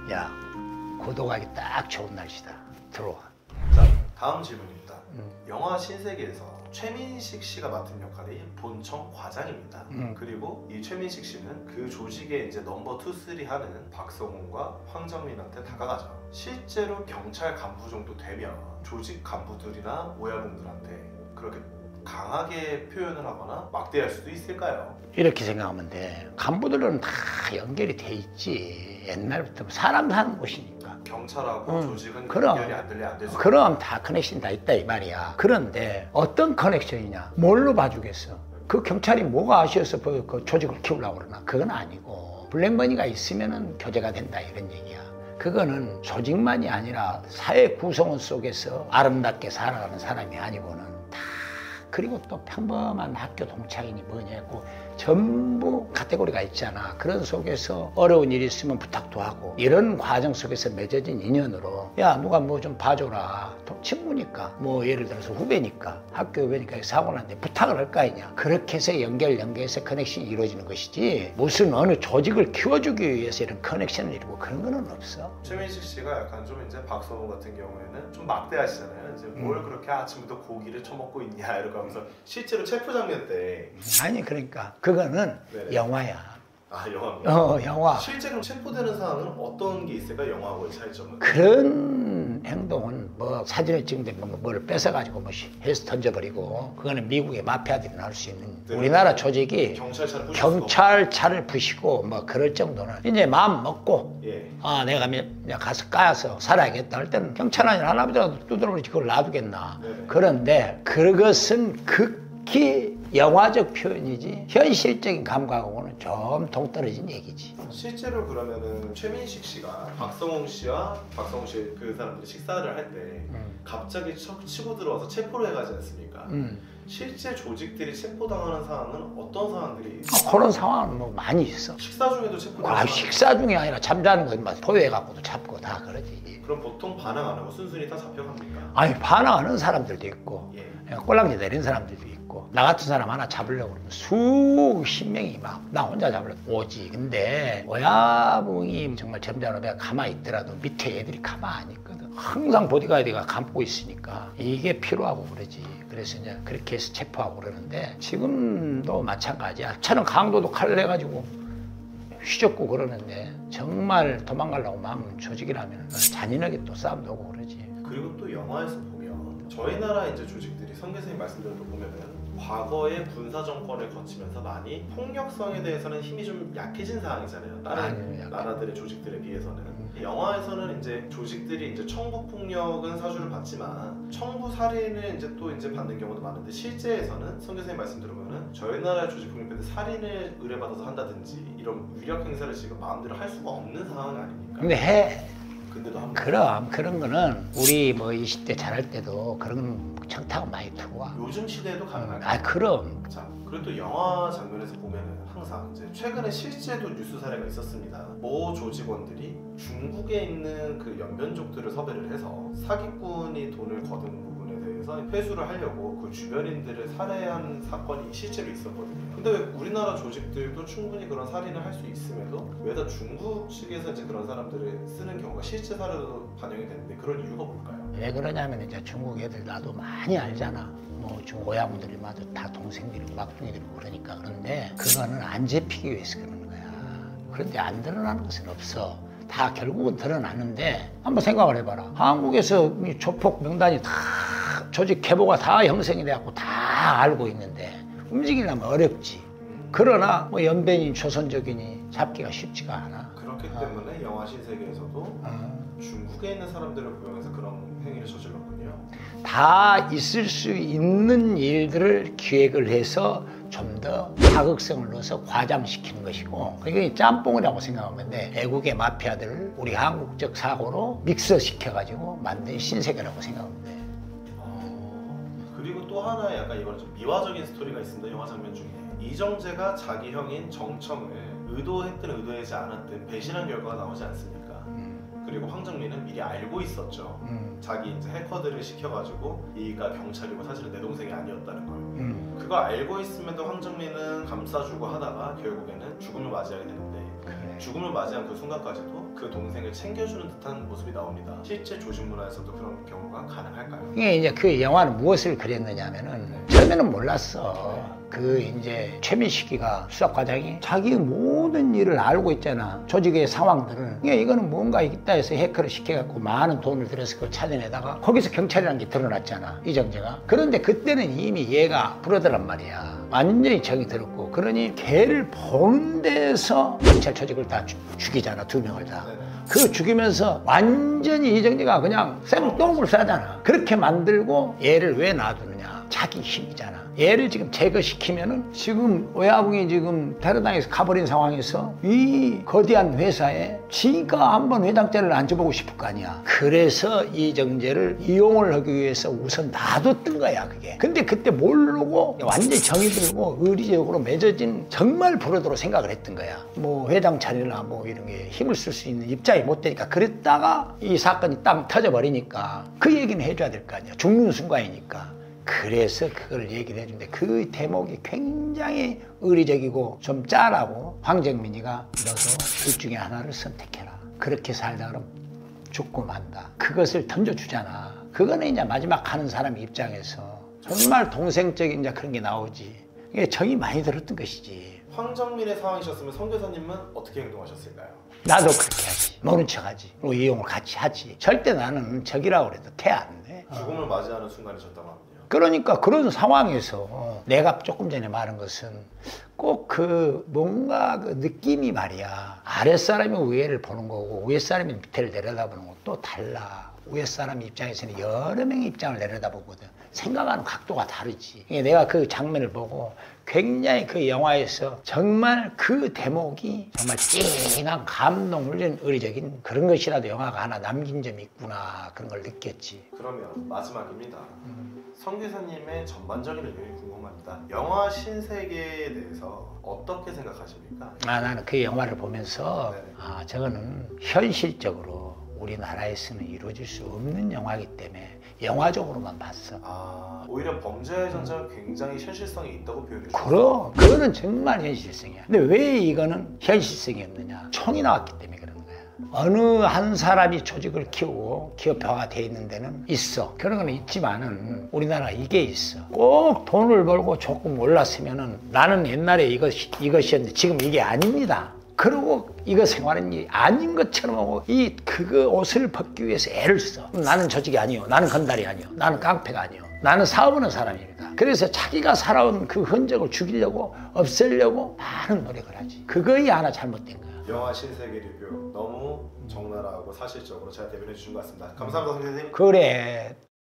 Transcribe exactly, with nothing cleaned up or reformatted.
야, 고독하기 딱 좋은 날씨다. 들어와. 자, 다음 질문입니다. 음. 영화 신세계에서 최민식 씨가 맡은 역할이 본청 과장입니다. 음. 그리고 이 최민식 씨는 그 조직의 이제 넘버 투, 쓰리 하는 박성훈과 황정민한테 다가가죠. 실제로 경찰 간부 정도 되면 조직 간부들이나 오야분들한테 그렇게 강하게 표현을 하거나 막대할 수도 있을까요? 이렇게 생각하면 돼. 간부들은 다 연결이 돼 있지. 옛날부터 사람 사는 곳이니까. 경찰하고 음, 조직은 그럼. 연결이 안 될래 안 될 수. 그럼 다 커넥션 다 있다 이 말이야. 그런데 어떤 커넥션이냐? 뭘로 봐주겠어? 그 경찰이 뭐가 아쉬워서 그, 그 조직을 키우려고 그러나? 그건 아니고 블랙머니가 있으면은 교제가 된다 이런 얘기야. 그거는 조직만이 아니라 사회 구성원 속에서 아름답게 살아가는 사람이 아니고는 다 그리고 또 평범한 학교 동창이니 뭐니 했고 전부 카테고리가 있잖아. 그런 속에서 어려운 일이 있으면 부탁도 하고 이런 과정 속에서 맺어진 인연으로 야 누가 뭐 좀 봐줘라. 또 친구니까 뭐 예를 들어서 후배니까 학교 후배니까 사고 났는데 부탁을 할 거 아니냐. 그렇게 해서 연결 연결해서 커넥션이 이루어지는 것이지 무슨 어느 조직을 키워주기 위해서 이런 커넥션을 이루고 그런 거는 없어. 최민식 씨가 약간 좀 이제 박성훈 같은 경우에는 좀 막대하시잖아요. 이제 뭘 음. 그렇게 아침부터 고기를 처먹고 있냐 이러고 하면서 실제로 체포 장면 때 아니 그러니까 그거는 네네. 영화야. 아 영화입니다. 어 영화. 실제 그럼 체포되는 상황은 어떤 게 있을까? 영화하고의 차이점은? 그런 행동은 뭐 사진을 찍는데 뭐 뭘 뺏어가지고 뭐 해서 던져버리고 그거는 미국의 마피아들이 할 수 있는 네. 우리나라 조직이 경찰차를 부시고 경찰차를 부시고 뭐 그럴 정도는 이제 마음 먹고 예. 아 내가 그냥 가서 까서 살아야겠다 할 때는 경찰 아니라 할아버지라도 두드러지 그걸 놔두겠나. 네네. 그런데 그것은 극히 영화적 표현이지 현실적인 감각하고는 좀 동떨어진 얘기지. 실제로 그러면은 최민식 씨가 박성웅 씨와 박성웅 씨 그 사람들이 식사를 할 때 음. 갑자기 쳐, 치고 들어와서 체포를 해가지 않습니까? 음. 실제 조직들이 체포당하는 상황은 어떤 상황들이 아, 그런 상황은 뭐 많이 있어. 식사 중에도 체포당하는 아, 식사 중에 아니라 잠자는 거막 포효해갖고도 잡고 다 그러지. 그럼 보통 반항 안 하고 순순히 다 잡혀갑니까? 아니 반항하는 사람들도 있고 예. 꼴랑지 내린 사람들도 있고 나 같은 사람 하나 잡으려고 그러면 수십 명이 막 나 혼자 잡으려고 오지. 근데 오야붕이 정말 점잖은 애가 가만히 있더라도 밑에 애들이 가만히 있거든. 항상 보디가드가 감고 있으니까 이게 필요하고 그러지. 그래서 이제 그렇게 해서 체포하고 그러는데 지금도 마찬가지야. 차는 강도도 칼을 내가지고 휘젓고 그러는데 정말 도망가려고 마음 조직이라면 잔인하게 또 싸움도 오고 그러지. 그리고 또 영화에서 보면 저희 나라 이제 조직들이 선교사님 말씀대로 보면은 과거의 군사 정권을 거치면서 많이 폭력성에 대해서는 힘이 좀 약해진 상황이잖아요. 다른 아니요, 약해. 나라들의 조직들에 비해서는. 음. 영화에서는 이제 조직들이 이제 청부 폭력은 사주를 받지만 청부 살인을 이제 또 이제 받는 경우도 많은데 실제에서는 선교사님 말씀 들으면은 저희 나라의 조직 폭력배들 살인을 의뢰받아서 한다든지 이런 위력 행사를 지금 마음대로 할 수가 없는 상황 아닙니까? 근데 해. 근데도 합니다. 그럼 그런 거는 우리 뭐 이십 대 잘할 때도 그런 청탁은 많이 두고 와. 요즘 시대에도 가능할까요? 아 그럼. 자, 그리고 또 영화 장면에서 보면은 항상 이제 최근에 실제도 뉴스 사례가 있었습니다. 모 조직원들이 중국에 있는 그 연변족들을 섭외를 해서 사기꾼이 돈을 거둔 부분에 대해서 회수를 하려고 그 주변인들을 살해한 사건이 실제로 있었거든요. 근데 왜 우리나라 조직들도 충분히 그런 살인을 할 수 있음에도 왜 다 중국 측에서 이제 그런 사람들을 쓰는 경우가 실제 사례도 반영이 되는데 그런 이유가 뭘까요? 왜 그러냐면 이제 중국 애들 나도 많이 알잖아. 뭐 중국 오야분들이 마저 다 동생들이고 막둥이들이고 그러니까. 그런데 그거는 안 잡히기 위해서 그러는 거야. 그런데 안 드러나는 것은 없어. 다 결국은 드러나는데 한번 생각을 해봐라. 한국에서 이 조폭 명단이 다 조직 계보가 다 형성이 돼갖고 다 알고 있는데 움직이려면 어렵지. 그러나 뭐 연변인 조선족이니 잡기가 쉽지가 않아. 그렇기 어. 때문에 영화 신세계에서도 어. 중국에 있는 사람들을 고용해서 그런 행위를 저질렀군요. 다 있을 수 있는 일들을 기획을 해서 좀 더 자극성을 넣어서 과장시키는 것이고 그게 짬뽕이라고 생각하면 돼. 외국의 마피아들을 우리 한국적 사고로 믹서시켜가지고 만든 신세계라고 생각하면 돼. 어... 그리고 또 하나 약간 이거는 좀 미화적인 스토리가 있습니다. 영화 장면 중에 이정재가 자기 형인 정청을 의도했든 의도하지 않았든 배신한 결과가 나오지 않습니까? 음. 그리고 황정민은 미리 알고 있었죠. 음. 자기 이제 해커들을 시켜가지고 이가 경찰이고 사실은 내 동생이 아니었다는 걸. 음. 그거 알고 있음에도 황정민은 감싸주고 하다가 결국에는 죽음을 맞이하게 되는데 그래. 죽음을 맞이한 그 순간까지도 그 동생을 챙겨주는 듯한 모습이 나옵니다. 실제 조직 문화에서도 그런 경우가 가능할까요? 이게 이제 그 영화는 무엇을 그렸느냐면은 처음에는 몰랐어. 그 이제 최민식이가 수사과장이 자기 모든 일을 알고 있잖아. 조직의 상황들을. 그러니까 이거는 뭔가 있다 해서 해커를 시켜갖고 많은 돈을 들여서 그걸 찾아내다가 거기서 경찰이라는 게 드러났잖아. 이정재가. 그런데 그때는 이미 얘가 불어더란 말이야. 완전히 정이 들었고. 그러니 걔를 보는 데서 경찰 조직을 다 주, 죽이잖아. 두 명을 다. 그 죽이면서 완전히 이정재가 그냥 생똥을 싸잖아. 그렇게 만들고 얘를 왜 놔두느냐. 자기 힘이잖아. 얘를 지금 제거시키면은 지금 외화붕이 지금 테러당해서 가버린 상황에서 이 거대한 회사에 지가 한번 회장자를 앉아보고 싶을 거 아니야. 그래서 이정재를 이용을 하기 위해서 우선 놔뒀던 거야 그게. 근데 그때 모르고 완전히 정이 들고 의리적으로 맺어진 정말 불어도로 생각을 했던 거야. 뭐 회장 자리나 뭐 이런 게 힘을 쓸 수 있는 입장이 못 되니까. 그랬다가 이 사건이 딱 터져버리니까 그 얘기는 해줘야 될 거 아니야. 죽는 순간이니까. 그래서 그걸 얘기를 해준대. 그 대목이 굉장히 의리적이고 좀 짠하고 황정민이가 너도 둘 중에 하나를 선택해라. 그렇게 살다 그러면 죽고 만다. 그것을 던져주잖아. 그거는 이제 마지막 하는 사람 입장에서 정말 동생적인 이제 그런 게 나오지. 이게 정이 많이 들었던 것이지. 황정민의 상황이셨으면 성 교사님은 어떻게 행동하셨을까요? 나도 그렇게 하지. 모른 척하지. 그리고 이용을 같이 하지. 절대 나는 적이라고 그래도 태 안 내. 죽음을 맞이하는 순간이셨다고 합니다. 그러니까 그런 상황에서 내가 조금 전에 말한 것은 꼭 그 뭔가 그 느낌이 말이야. 아랫사람이 위에를 보는 거고 위에 사람이 밑에를 내려다보는 거 또 달라. 위에 사람 입장에서는 여러 명의 입장을 내려다보거든. 생각하는 각도가 다르지. 내가 그 장면을 보고 굉장히 그 영화에서 정말 그 대목이 정말 찡한 감동을 준 의리적인 그런 것이라도 영화가 하나 남긴 점이 있구나. 그런 걸 느꼈지. 그러면 마지막입니다. 음. 성 교사님의 전반적인 의견이 궁금합니다. 영화 신세계에 대해서 어떻게 생각하십니까? 아, 나는 그 영화를 보면서 네. 아, 저거는 현실적으로 우리나라에서는 이루어질 수 없는 영화이기 때문에 영화적으로만 봤어. 아, 오히려 범죄의 전쟁은 굉장히 현실성이 있다고 표현해 주셨어요. 그럼 그거는 정말 현실성이야. 근데 왜 이거는 현실성이 없느냐? 총이 나왔기 때문에 그러는 거야. 어느 한 사람이 조직을 키우고 기업화가 돼 있는 데는 있어. 그런 건 있지만은 우리나라가 이게 있어. 꼭 돈을 벌고 조금 올랐으면은 나는 옛날에 이것, 이것이었는데 지금 이게 아닙니다. 그리고 이거 생활은 아닌 것처럼 하고 이 그거 옷을 벗기 위해서 애를 써. 나는 조직이 아니요. 나는 건달이 아니요. 나는 깡패가 아니요. 나는 사업하는 사람입니다. 그래서 자기가 살아온 그 흔적을 죽이려고 없애려고 많은 노력을 하지. 그거이 하나 잘못된 거야. 영화 신세계 리뷰 너무 적나라하고 사실적으로 잘 대변해 주신 것 같습니다. 감사합니다, 선생님. 그래.